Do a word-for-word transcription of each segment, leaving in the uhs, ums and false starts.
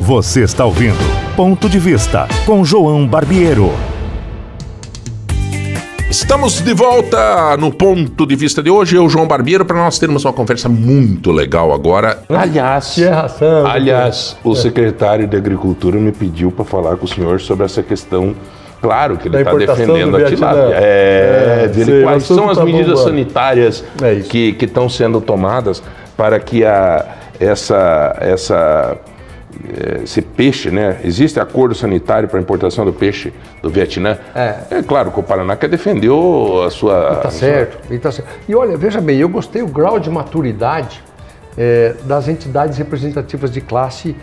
Você está ouvindo Ponto de Vista com João Barbiero. Estamos de volta no Ponto de Vista de hoje, eu, João Barbiero, para nós termos uma conversa muito legal agora. Aliás, aliás, o secretário de Agricultura me pediu para falar com o senhor sobre essa questão. Claro que ele está defendendo a tilápia. É, é, dele, sim, quais são as tá medidas bom, sanitárias é que estão sendo tomadas para que a, essa, essa, esse peixe, né? Existe acordo sanitário para a importação do peixe do Vietnã? É, é claro que o Paraná quer defender a sua... Está certo, sua... tá certo. E olha, veja bem, eu gostei do grau de maturidade é, das entidades representativas de classe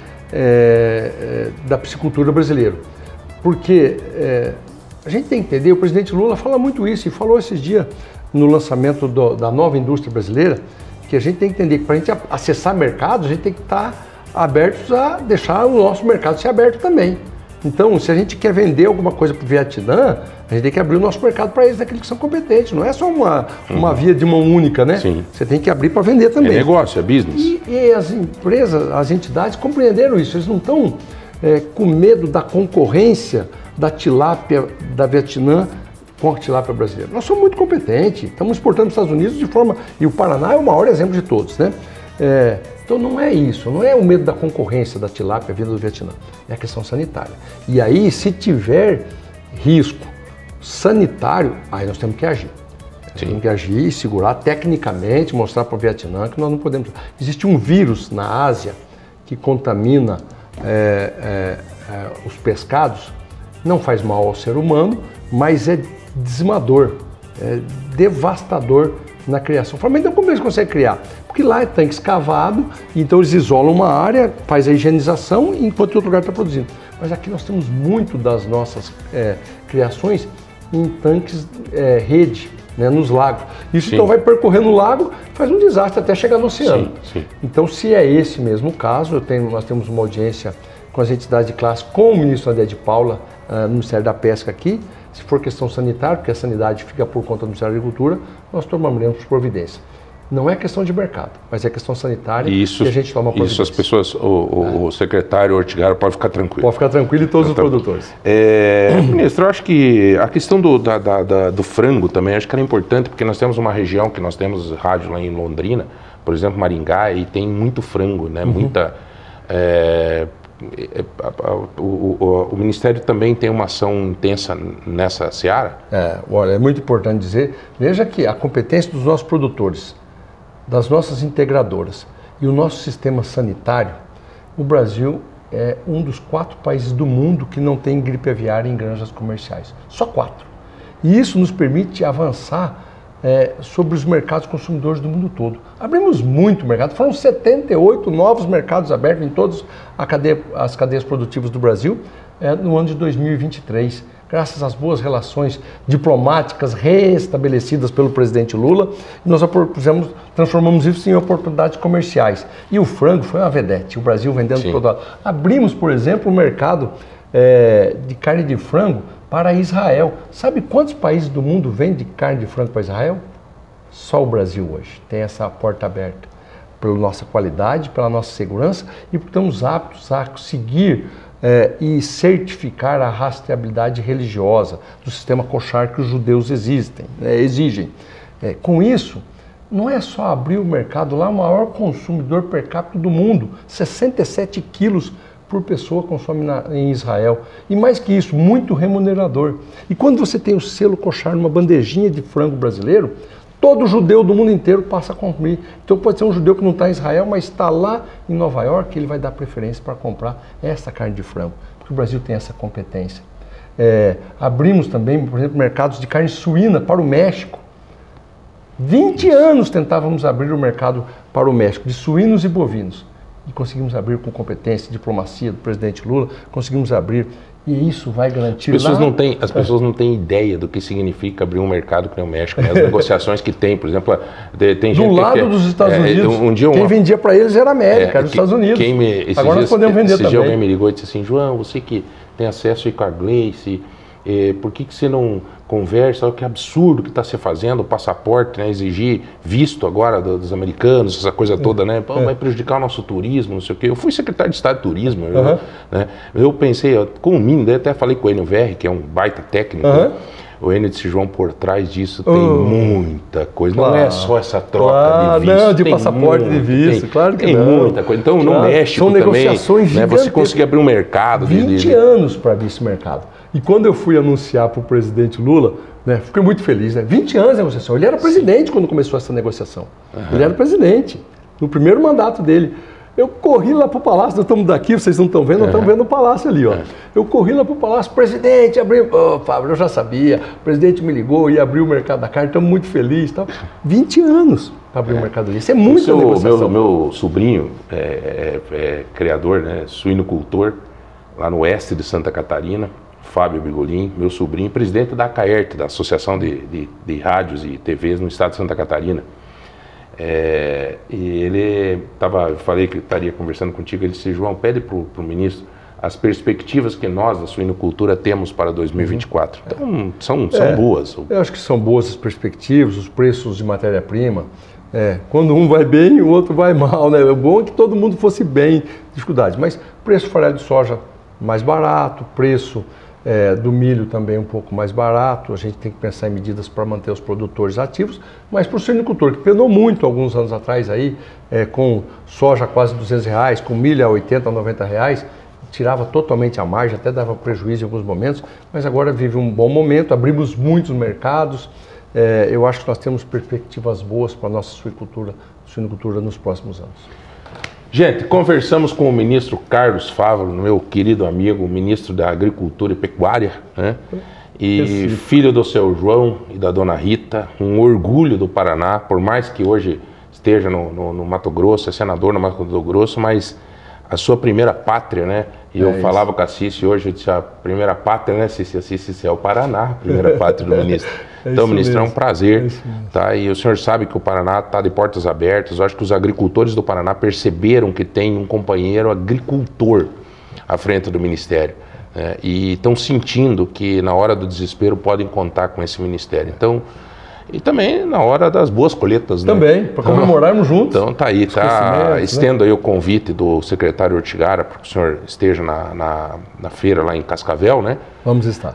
é, é, da piscicultura brasileira. Porque é, a gente tem que entender, o presidente Lula fala muito isso, e falou esses dias no lançamento do, da nova indústria brasileira, que a gente tem que entender que para a gente acessar mercados, a gente tem que estar abertos a deixar o nosso mercado ser aberto também. Então, se a gente quer vender alguma coisa para o Vietnã, a gente tem que abrir o nosso mercado para eles, daqueles que são competentes. Não é só uma, uma via de mão única, né? Sim. Você tem que abrir para vender também. É negócio, é business. E, e as empresas, as entidades compreenderam isso, eles não estão... É, com medo da concorrência da tilápia da Vietnã com a tilápia brasileira. Nós somos muito competentes, estamos exportando para os Estados Unidos de forma... E o Paraná é o maior exemplo de todos, né? É, então não é isso, não é o medo da concorrência da tilápia vinda do Vietnã, é a questão sanitária. E aí, se tiver risco sanitário, aí nós temos que agir. Sim. Temos que agir e segurar tecnicamente, mostrar para o Vietnã que nós não podemos... Existe um vírus na Ásia que contamina É, é, é, os pescados, não faz mal ao ser humano, mas é dizimador, é devastador na criação. Mas então como eles conseguem criar? Porque lá é tanque escavado, então eles isolam uma área, faz a higienização, enquanto outro lugar está produzindo. Mas aqui nós temos muito das nossas é, criações em tanques é, rede, né, nos lagos. Isso sim. Então vai percorrendo o lago, faz um desastre até chegar no oceano. Sim, sim. Então, se é esse mesmo caso, eu tenho, nós temos uma audiência com as entidades de classe, com o ministro André de Paula, uh, no Ministério da Pesca aqui. Se for questão sanitária, porque a sanidade fica por conta do Ministério da Agricultura, nós tomaremos providência. Não é questão de mercado, mas é questão sanitária e, isso, e a gente toma providência. Isso as pessoas, o, o, é. o secretário Ortigara pode ficar tranquilo. Pode ficar tranquilo e todos então, os produtores. É, ministro, eu acho que a questão do, da, da, da, do frango também, acho que era importante, porque nós temos uma região que nós temos rádio lá em Londrina, por exemplo, Maringá, e tem muito frango, né? Uhum. Muita... É, o, o, o Ministério também tem uma ação intensa nessa seara? É, olha, é muito importante dizer, veja que a competência dos nossos produtores, das nossas integradoras e o nosso sistema sanitário, o Brasil é um dos quatro países do mundo que não tem gripe aviária em granjas comerciais. Só quatro. E isso nos permite avançar é, sobre os mercados consumidores do mundo todo. Abrimos muito mercado, foram setenta e oito novos mercados abertos em todas as cadeias produtivas do Brasil é, no ano de dois mil e vinte e três. Graças às boas relações diplomáticas restabelecidas pelo presidente Lula, nós fizemos, transformamos isso em oportunidades comerciais. E o frango foi uma vedete, o Brasil vendendo Sim. toda... Abrimos, por exemplo, o mercado é, de carne de frango para Israel. Sabe quantos países do mundo vendem carne de frango para Israel? Só o Brasil hoje tem essa porta aberta. Pela nossa qualidade, pela nossa segurança e porque estamos aptos a seguir É, e certificar a rastreabilidade religiosa do sistema kosher que os judeus existem, é, exigem. É, com isso, não é só abrir o mercado lá, o maior consumidor per capita do mundo, sessenta e sete quilos por pessoa consome na, em Israel. E mais que isso, muito remunerador. E quando você tem o selo kosher numa bandejinha de frango brasileiro, todo judeu do mundo inteiro passa a consumir. Então pode ser um judeu que não está em Israel, mas está lá em Nova York, ele vai dar preferência para comprar essa carne de frango, porque o Brasil tem essa competência. É, abrimos também, por exemplo, mercados de carne suína para o México. vinte anos tentávamos abrir o mercado para o México, de suínos e bovinos. E conseguimos abrir com competência, diplomacia do presidente Lula, conseguimos abrir. E isso vai garantir... As pessoas, lá... não têm, as pessoas não têm ideia do que significa abrir um mercado que nem o México, né? As negociações que tem, por exemplo, tem gente... Do lado que, dos Estados é, Unidos, um dia uma, quem vendia para eles era a América, é, era os Estados Unidos. Me, Agora dias, nós podemos vender esse também. Esse dia alguém me ligou e disse assim, João, você que tem acesso aí com a Gleice Eh, por que, que você não conversa? Olha que absurdo que está se fazendo, o passaporte, né? Exigir visto agora do, dos americanos, essa coisa toda, né? Pô, vai prejudicar o nosso turismo, não sei o quê. Eu fui secretário de Estado de Turismo, uhum. eu, né? Eu pensei, eu, com o mínimo, até falei com o Enio Verri, que é um baita técnico, uhum. né? O Enio disse, João, por trás disso tem uh, muita coisa. Claro, não é só essa troca claro, de visto. Não, de tem passaporte muito, de visto, tem, claro que tem não. Tem muita coisa. Então, claro, no México são também, negociações né, você conseguir abrir um mercado. vinte de, de... anos para abrir esse mercado. E quando eu fui anunciar para o presidente Lula, né, fiquei muito feliz, né? vinte anos de negociação. Ele era presidente Sim. quando começou essa negociação. Uhum. Ele era presidente, no primeiro mandato dele. Eu corri lá para o Palácio, nós estamos daqui, vocês não estão vendo, nós estamos vendo o Palácio ali, ó. Eu corri lá para o Palácio, presidente, abriu... Ô, oh, Fábio, eu já sabia, o presidente me ligou e abriu o mercado da carne, estamos muito felizes. Tal. vinte anos para abrir é. o mercado ali, isso é muito seu, negociação. Meu, meu sobrinho é, é, é criador, né, suinocultor, lá no oeste de Santa Catarina, Fábio Bigolin, meu sobrinho, presidente da ACAERT, da Associação de, de, de Rádios e T Vs no estado de Santa Catarina. É, e ele estava, falei que estaria conversando contigo, ele disse, João, pede para o ministro as perspectivas que nós, da suinocultura, temos para dois mil e vinte e quatro. Então, são, são é, boas. Eu acho que são boas as perspectivas, os preços de matéria-prima. É, quando um vai bem, o outro vai mal, né? O bom é que todo mundo fosse bem, dificuldades. Mas preço do farelo de soja mais barato, preço É, do milho também um pouco mais barato, a gente tem que pensar em medidas para manter os produtores ativos, mas para o suinocultor, que penou muito alguns anos atrás aí, é, com soja a quase duzentos reais, com milho a oitenta, noventa reais, tirava totalmente a margem, até dava prejuízo em alguns momentos, mas agora vive um bom momento, abrimos muitos mercados, é, eu acho que nós temos perspectivas boas para a nossa suinocultura, suinocultura nos próximos anos. Gente, conversamos com o ministro Carlos Fávaro, meu querido amigo, ministro da Agricultura e Pecuária, né? E Esse. filho do seu João e da dona Rita, um orgulho do Paraná, por mais que hoje esteja no, no, no Mato Grosso, é senador no Mato Grosso, mas a sua primeira pátria, né? E é eu isso. falava com a Cici hoje, eu disse, a primeira pátria, né, Cici? A Cici é o Paraná, a primeira pátria do ministro. É então, ministro, mesmo. é um prazer, é tá? E o senhor sabe que o Paraná está de portas abertas. Eu acho que os agricultores do Paraná perceberam que tem um companheiro agricultor à frente do ministério, né? E estão sentindo que na hora do desespero podem contar com esse ministério. Então, e também na hora das boas colheitas, né? Também, para comemorarmos então, juntos. Então tá aí, tá? Estendo aí o convite do secretário Ortigara para que o senhor esteja na, na, na feira lá em Cascavel, né? Vamos estar.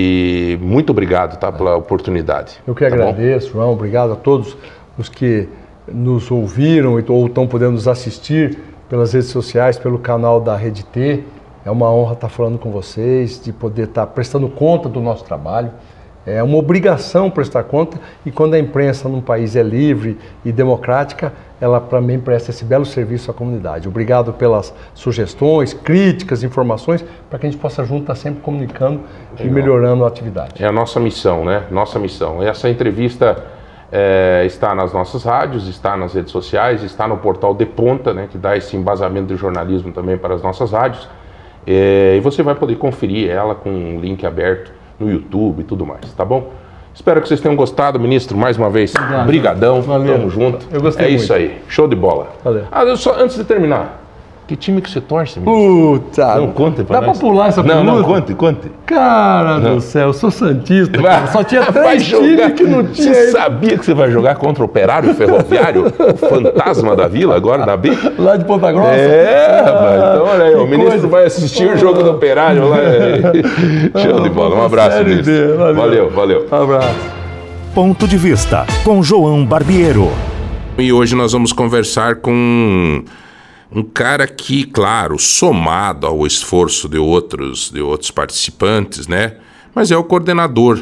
E muito obrigado, tá, pela oportunidade. Eu que tá agradeço, bom? João, obrigado a todos os que nos ouviram ou estão podendo nos assistir pelas redes sociais, pelo canal da Rede T. É uma honra estar falando com vocês, de poder estar prestando conta do nosso trabalho. É uma obrigação prestar conta, e quando a imprensa num país é livre e democrática, ela também presta esse belo serviço à comunidade. Obrigado pelas sugestões, críticas, informações, para que a gente possa junto estar sempre comunicando Legal. e melhorando a atividade. É a nossa missão, né? Nossa missão. Essa entrevista é, está nas nossas rádios, está nas redes sociais, está no portal De Ponta, né, que dá esse embasamento de jornalismo também para as nossas rádios. É, e você vai poder conferir ela com um link aberto no YouTube e tudo mais, tá bom? Espero que vocês tenham gostado, ministro, mais uma vez. Obrigado. Brigadão, Valeu. Tamo junto. Eu gostei É muito. isso aí, show de bola. Valeu. Ah, eu só, antes de terminar, que time que você torce, ministro? Puta! Não, conte pra Dá nós. pra pular essa pergunta? Não, não, conte, conte. Cara não. do céu, eu sou santista. Vai, só tinha vai três jogar, times que não tinha. Você sabia que você vai jogar contra o Operário Ferroviário, o fantasma da Vila, agora na B? Lá de Ponta Grossa? É, rapaz. Então, olha aí, o ministro coisa. vai assistir o jogo do Operário lá. Show de bola. Um abraço, ministro. Valeu, valeu. valeu. Um abraço. Ponto de Vista, com João Barbiero. E hoje nós vamos conversar com um cara que, claro, somado ao esforço de outros, de outros participantes, né? Mas é o coordenador.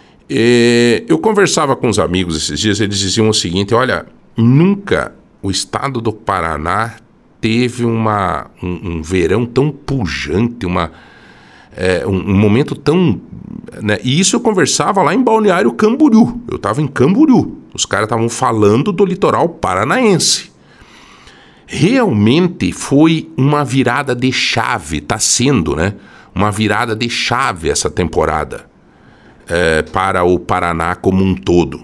E eu conversava com os amigos esses dias, eles diziam o seguinte, olha, nunca o estado do Paraná teve uma, um, um verão tão pujante, uma, é, um, um momento tão... Né? E isso eu conversava lá em Balneário Camboriú. Eu estava em Camboriú. Os caras estavam falando do litoral paranaense. Realmente foi uma virada de chave, está sendo, né? Uma virada de chave essa temporada é, para o Paraná como um todo.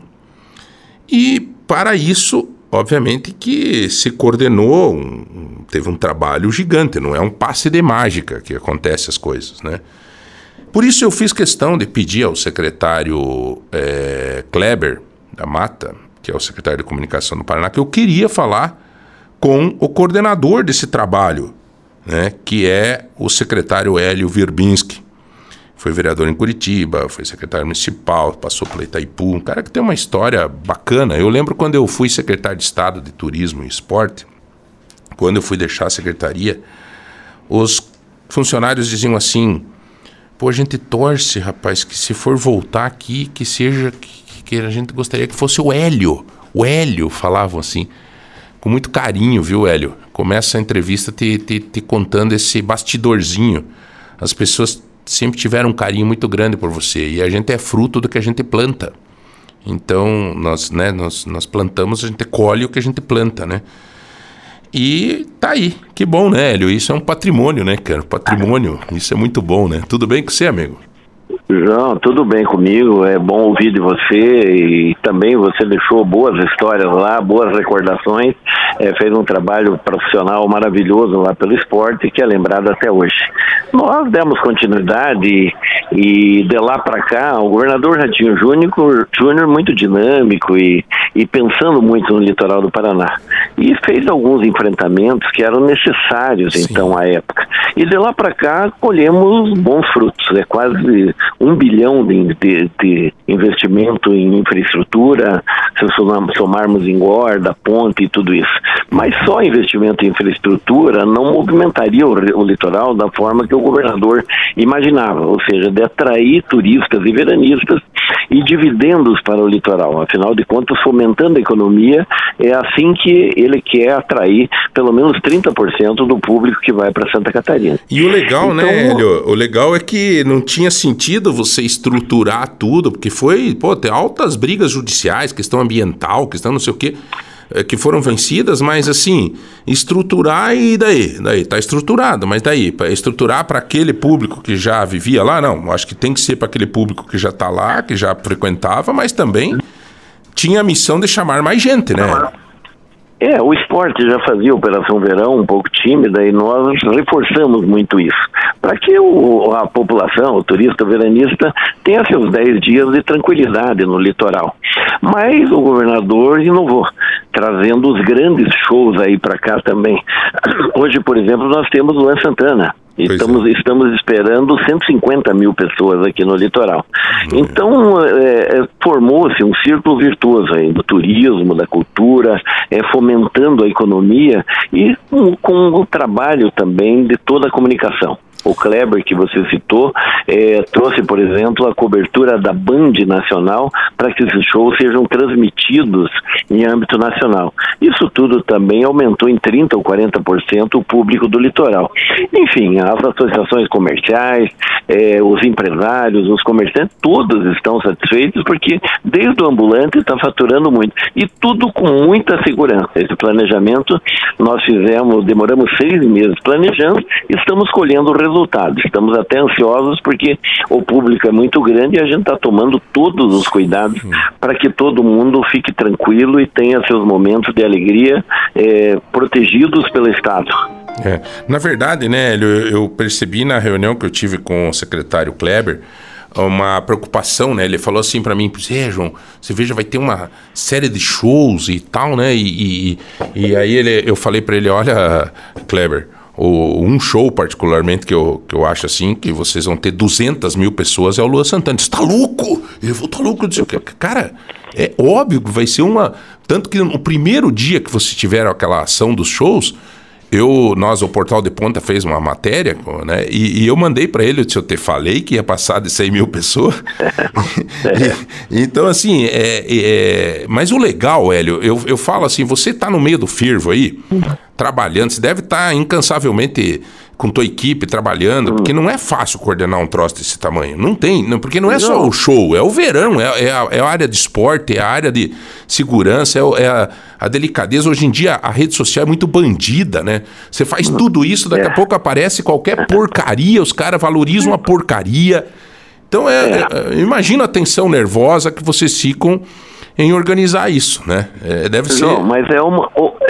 E para isso, obviamente que se coordenou, um, teve um trabalho gigante, não é um passe de mágica que acontece as coisas, né? Por isso eu fiz questão de pedir ao secretário é, Kleber da Mata, que é o secretário de Comunicação do Paraná, que eu queria falar com o coordenador desse trabalho, né, que é o secretário Hélio Virbinski. Foi vereador em Curitiba, foi secretário municipal, passou pela Itaipu, um cara que tem uma história bacana. Eu lembro quando eu fui secretário de Estado de Turismo e Esporte, quando eu fui deixar a secretaria, os funcionários diziam assim: pô, a gente torce, rapaz, que se for voltar aqui, que seja, que, que a gente gostaria que fosse o Hélio. O Hélio, falavam assim, com muito carinho, viu, Hélio? Começa a entrevista te, te, te contando esse bastidorzinho. As pessoas sempre tiveram um carinho muito grande por você, e a gente é fruto do que a gente planta. Então, nós, né, nós, nós plantamos, a gente colhe o que a gente planta, né? E tá aí, que bom, né, Hélio? Isso é um patrimônio, né, cara? Patrimônio, isso é muito bom, né? Tudo bem com você, amigo? João, tudo bem comigo, é bom ouvir de você, e também você deixou boas histórias lá, boas recordações, é, fez um trabalho profissional maravilhoso lá pelo esporte, que é lembrado até hoje. Nós demos continuidade e de lá para cá, o governador Ratinho Júnior, Júnior muito dinâmico e, e pensando muito no litoral do Paraná, e fez alguns enfrentamentos que eram necessários. Sim. Então, à época. E de lá para cá, colhemos bons frutos, é quase um bilhão de, de, de investimento em infraestrutura, se somarmos engorda, ponte e tudo isso. Mas só investimento em infraestrutura não movimentaria o, o litoral da forma que o governador imaginava, ou seja, de atrair turistas e veranistas e dividendos para o litoral. Afinal de contas, fomentando a economia, é assim que ele quer atrair pelo menos trinta por cento do público que vai para Santa Catarina. E o legal, então, né, Hélio? O legal é que não tinha sentido você estruturar tudo, porque foi, pô, tem altas brigas judiciais, questão ambiental, questão não sei o quê, que foram vencidas, mas assim, estruturar e daí? Daí tá estruturado, mas daí, para estruturar para aquele público que já vivia lá, não, acho que tem que ser para aquele público que já tá lá, que já frequentava, mas também tinha a missão de chamar mais gente, né? É, o esporte já fazia Operação Verão um pouco tímida e nós reforçamos muito isso, para que o, a população, o turista veranista, tenha seus dez dias de tranquilidade no litoral. Mas o governador inovou, trazendo os grandes shows aí para cá também. Hoje, por exemplo, nós temos o Luan Santana. Estamos, é. estamos esperando cento e cinquenta mil pessoas aqui no litoral. Uhum. Então, é, formou-se um círculo virtuoso aí do turismo, da cultura, é, fomentando a economia e com, com o trabalho também de toda a comunicação. O Kleber, que você citou, é, trouxe, por exemplo, a cobertura da Band Nacional para que esses shows sejam transmitidos em âmbito nacional. Isso tudo também aumentou em trinta ou quarenta por cento o público do litoral. Enfim, as associações comerciais, é, os empresários, os comerciantes, todos estão satisfeitos porque desde o ambulante está faturando muito. E tudo com muita segurança. Esse planejamento nós fizemos, demoramos seis meses planejando, estamos colhendo o resultado. Resultados. Estamos até ansiosos porque o público é muito grande e a gente está tomando todos os cuidados para que todo mundo fique tranquilo e tenha seus momentos de alegria é, protegidos pelo Estado. É. Na verdade, né, eu, eu percebi na reunião que eu tive com o secretário Kleber uma preocupação, né? Ele falou assim para mim: é, João, você veja, vai ter uma série de shows e tal, né? E, e, e aí ele, eu falei para ele: olha, Kleber, O, um show particularmente que eu, que eu acho assim, que vocês vão ter duzentas mil pessoas, é o Luan Santana. Você tá louco? Eu vou tá louco. Cara, é óbvio que vai ser uma... Tanto que no primeiro dia que você tiver aquela ação dos shows, eu, nós, o Portal de Ponta fez uma matéria, né? E, e eu mandei para ele, se eu te falei que ia passar de cem mil pessoas. e, então, assim, é, é, mas o legal, Hélio, eu, eu falo assim, você tá no meio do fervo aí, trabalhando, você deve estar tá incansavelmente com tua equipe trabalhando, porque não é fácil coordenar um troço desse tamanho. Não tem, não, porque não é só o show, é o verão, é, é, a, é a área de esporte, é a área de segurança, é, é a, a delicadeza. Hoje em dia a rede social é muito bandida, né? Você faz tudo isso, daqui a pouco aparece qualquer porcaria, os caras valorizam a porcaria. Então, é, é, imagina a tensão nervosa que vocês ficam em organizar isso, né? É, deve ser... Não, mas é uma,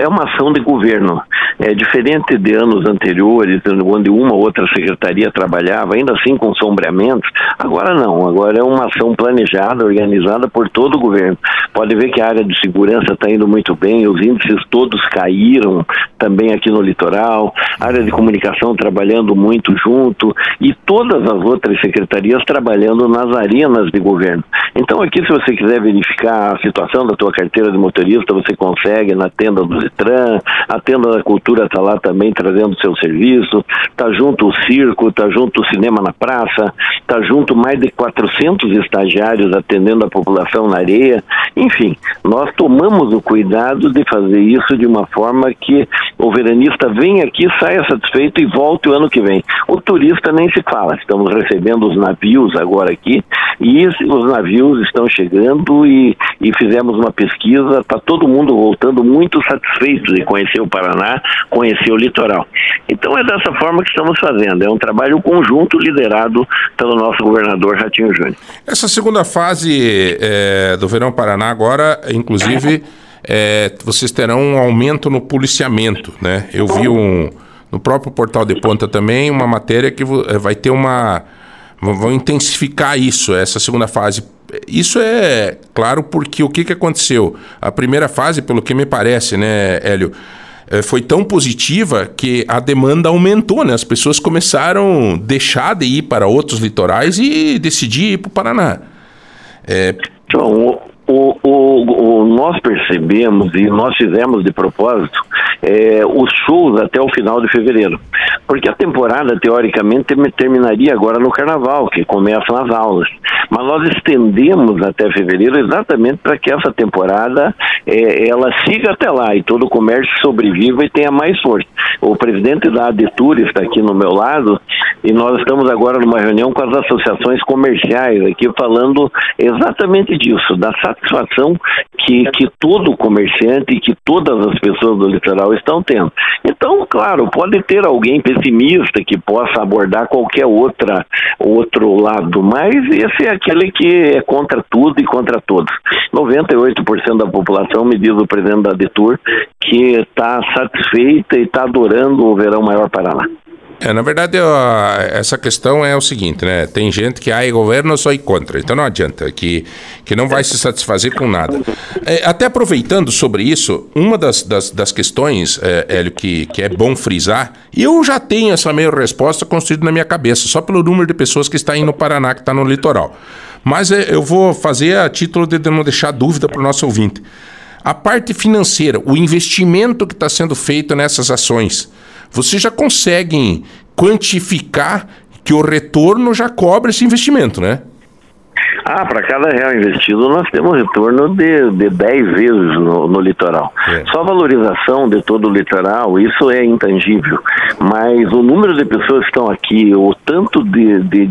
é uma ação de governo. É diferente de anos anteriores, onde uma ou outra secretaria trabalhava, ainda assim com sombreamentos. Agora não, agora é uma ação planejada, organizada por todo o governo. Pode ver que a área de segurança está indo muito bem, os índices todos caíram também aqui no litoral, a área de comunicação trabalhando muito junto e todas as outras secretarias trabalhando nas arenas de governo. Então aqui, se você quiser verificar a situação da tua carteira de motorista, você consegue na tenda do Detran, a tenda da Cultura está lá também trazendo seu serviço, está junto o circo, está junto o cinema na praça, está junto mais de quatrocentos estagiários atendendo a população na areia. Enfim, nós tomamos o cuidado de fazer isso de uma forma que o veranista venha aqui, saia satisfeito e volte o ano que vem. O turista nem se fala, estamos recebendo os navios agora aqui e os navios estão chegando e, e fizemos uma pesquisa, está todo mundo voltando muito satisfeito de conhecer o Paraná, conhecer o litoral. Então é dessa forma que estamos fazendo, é um trabalho conjunto liderado pelo nosso governador Ratinho Júnior. Essa segunda fase é, do Verão Paraná agora, inclusive, é, vocês terão um aumento no policiamento, né? Eu vi um, no próprio Portal de Ponta também uma matéria que vai ter uma... vão intensificar isso, essa segunda fase. Isso é claro porque o que, que aconteceu? A primeira fase, pelo que me parece, né, Hélio, foi tão positiva que a demanda aumentou, né? As pessoas começaram a deixar de ir para outros litorais e decidir ir para o Paraná. É... Então, o, o, o, nós percebemos e nós fizemos de propósito é, os shows até o final de fevereiro, porque a temporada teoricamente terminaria agora no Carnaval, que começam as aulas, mas nós estendemos até fevereiro exatamente para que essa temporada é, ela siga até lá e todo o comércio sobreviva e tenha mais força. O presidente da Adetur está aqui no meu lado e nós estamos agora numa reunião com as associações comerciais aqui falando exatamente disso, da satisfação que, que todo comerciante e que todas as pessoas do litoral estão tendo. Então, claro, pode ter alguém pessimista que possa abordar qualquer outra, outro lado, mas esse é aquele que é contra tudo e contra todos. noventa e oito por cento da população, me diz o presidente da Adetur, que está satisfeita e está adorando o Verão Maior Paraná. É, na verdade, ó, essa questão é o seguinte, né? Tem gente que, ai, governo, só ir contra. Então não adianta, que, que não vai se satisfazer com nada. É, até aproveitando sobre isso, uma das, das, das questões, é, Hélio, que, que é bom frisar, e eu já tenho essa meia resposta construída na minha cabeça, só pelo número de pessoas que está aí no Paraná, que está no litoral. Mas é, eu vou fazer a título de não deixar dúvida para o nosso ouvinte. A parte financeira, o investimento que está sendo feito nessas ações, vocês já conseguem quantificar que o retorno já cobre esse investimento, né? Ah, para cada real investido nós temos retorno de, de dez vezes no, no litoral. É. Só a valorização de todo o litoral, isso é intangível. Mas o número de pessoas que estão aqui, o tanto de... de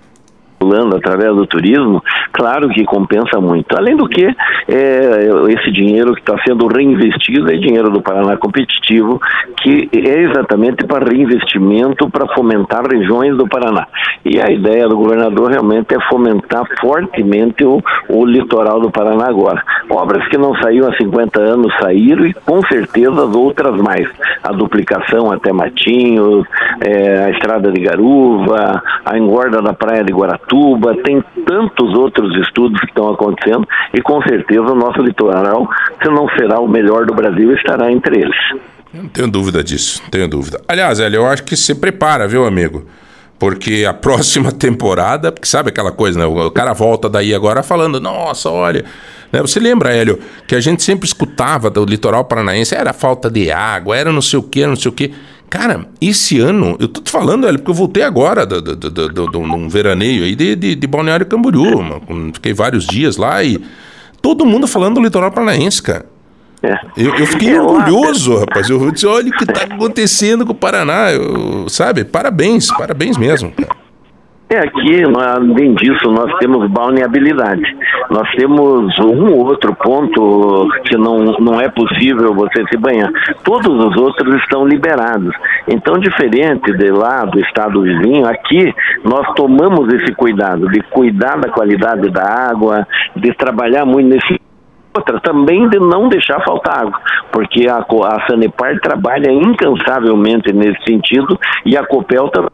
através do turismo, claro que compensa muito. Além do que, é, esse dinheiro que está sendo reinvestido é dinheiro do Paraná Competitivo, que é exatamente para reinvestimento, para fomentar regiões do Paraná. E a ideia do governador realmente é fomentar fortemente o, o litoral do Paraná agora. Obras que não saíram há cinquenta anos saíram e com certeza as outras mais. A duplicação até Matinhos, é, a estrada de Garuva, a engorda da praia de Guaratuba, tem tantos outros estudos que estão acontecendo e com certeza o nosso litoral, se não será o melhor do Brasil, estará entre eles. Eu não tenho dúvida disso, não tenho dúvida. Aliás, Hélio, eu acho que se prepara, viu, amigo? Porque a próxima temporada, porque sabe aquela coisa, né? O cara volta daí agora falando, nossa, olha... Né? Você lembra, Hélio, que a gente sempre escutava do litoral paranaense, era falta de água, era não sei o que, não sei o que. Cara, esse ano, eu tô te falando, Hélio, porque eu voltei agora de do, do, do, do, do, um veraneio aí de, de, de Balneário Camboriú, mano. Fiquei vários dias lá e todo mundo falando do litoral paranaense, cara. É. Eu, eu fiquei é orgulhoso, lá, rapaz. Eu disse, olha o que tá acontecendo com o Paraná, eu, sabe? Parabéns, parabéns mesmo, cara. É, aqui, além disso, nós temos balneabilidade. Nós temos um ou outro ponto que não, não é possível você se banhar. Todos os outros estão liberados. Então, diferente de lá, do estado vizinho, aqui nós tomamos esse cuidado de cuidar da qualidade da água, de trabalhar muito nesse... outra, também de não deixar faltar água, porque a, a Sanepar trabalha incansavelmente nesse sentido e a Copel também.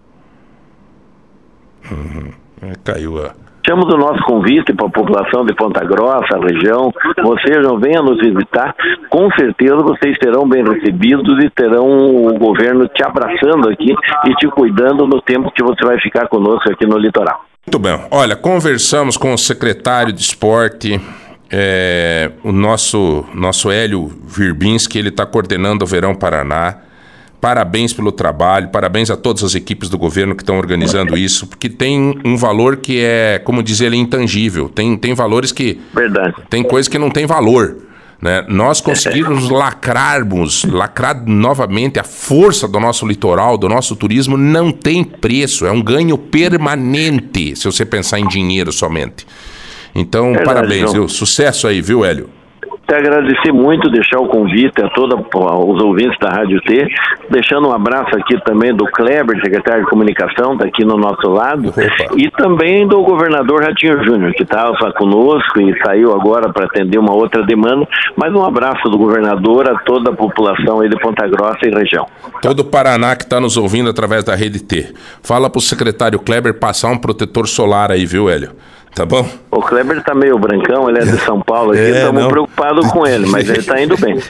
Uhum. É, caiu a... Deixamos o nosso convite para a população de Ponta Grossa, a região. Vocês não venham nos visitar. Com certeza vocês serão bem recebidos e terão o governo te abraçando aqui e te cuidando no tempo que você vai ficar conosco aqui no litoral. Muito bem. Olha, conversamos com o secretário de esporte, é, o nosso, nosso Hélio Virbinski, ele está coordenando o Verão Paraná. Parabéns pelo trabalho, parabéns a todas as equipes do governo que estão organizando isso, porque tem um valor que é, como diz ele, intangível. Tem, tem valores que... Verdade. Tem coisas que não tem valor, né? Nós conseguirmos lacrarmos, lacrar novamente a força do nosso litoral, do nosso turismo, não tem preço. É um ganho permanente, se você pensar em dinheiro somente. Então, Verdade, parabéns, viu? Sucesso aí, viu, Hélio? Te agradecer muito, deixar o convite a todos os ouvintes da Rádio T, deixando um abraço aqui também do Kleber, secretário de Comunicação, está aqui no nosso lado, Opa. E também do governador Ratinho Júnior, que estava conosco e saiu agora para atender uma outra demanda, mas um abraço do governador a toda a população aí de Ponta Grossa e região. Todo o Paraná que está nos ouvindo através da Rede T. Fala para o secretário Kleber passar um protetor solar aí, viu, Hélio? Tá bom? O Kleber tá meio brancão, ele é de São Paulo aqui, estamos é, preocupados com ele, mas ele tá indo bem.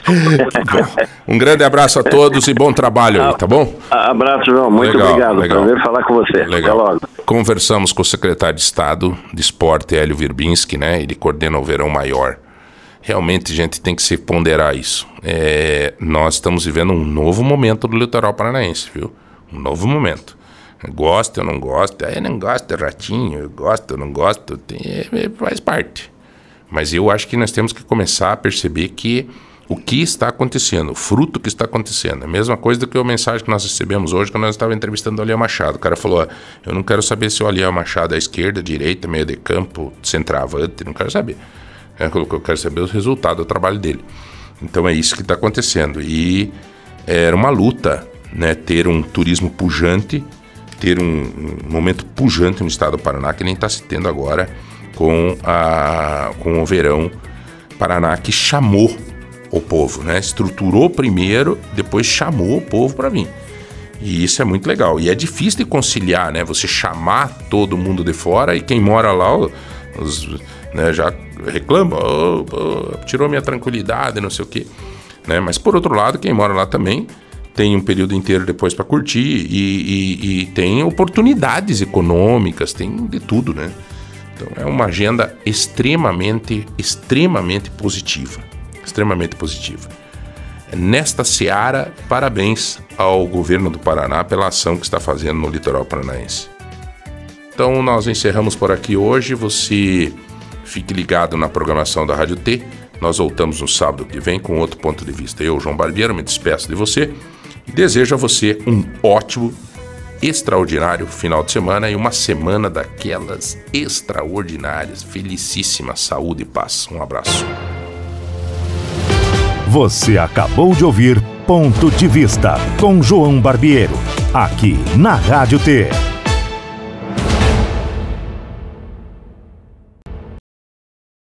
Um grande abraço a todos e bom trabalho aí, tá bom? Abraço, João, muito legal, obrigado, legal. Prazer falar com você. Legal. Até logo. Conversamos com o secretário de Estado de Esporte, Hélio Virbinski, né? Ele coordena o Verão Maior. Realmente, gente, tem que se ponderar isso. É, nós estamos vivendo um novo momento do litoral paranaense, viu? Um novo momento. Gosto, eu não gosto, eu não gosto de ratinho, eu gosto, eu não gosto, tem, faz parte. Mas eu acho que nós temos que começar a perceber que o que está acontecendo, o fruto que está acontecendo, é a mesma coisa do que a mensagem que nós recebemos hoje quando nós estávamos entrevistando o Aliel Machado. O cara falou, ó, eu não quero saber se o Aliel Machado é esquerda, direita, meio de campo, centroavante, não quero saber. Eu quero saber os resultados do trabalho dele. Então é isso que está acontecendo. E era uma luta, né, ter um turismo pujante, ter um, um momento pujante no estado do Paraná, que nem está se tendo agora com, a, com o Verão Paraná, que chamou o povo, né? Estruturou primeiro, depois chamou o povo para vir. E isso é muito legal. E é difícil de conciliar, né? Você chamar todo mundo de fora e quem mora lá, os, né, já reclama, oh, oh, tirou minha tranquilidade, não sei o quê. Né? Mas por outro lado, quem mora lá também tem um período inteiro depois para curtir e, e, e tem oportunidades econômicas, tem de tudo, né? Então é uma agenda extremamente, extremamente positiva, extremamente positiva. Nesta seara, parabéns ao governo do Paraná pela ação que está fazendo no litoral paranaense. Então nós encerramos por aqui hoje, você fique ligado na programação da Rádio T, nós voltamos no sábado que vem com outro ponto de vista. Eu, João Barbiero, me despeço de você e desejo a você um ótimo, extraordinário final de semana e uma semana daquelas extraordinárias, felicíssima saúde e paz. Um abraço. Você acabou de ouvir Ponto de Vista com João Barbiero, aqui na Rádio T.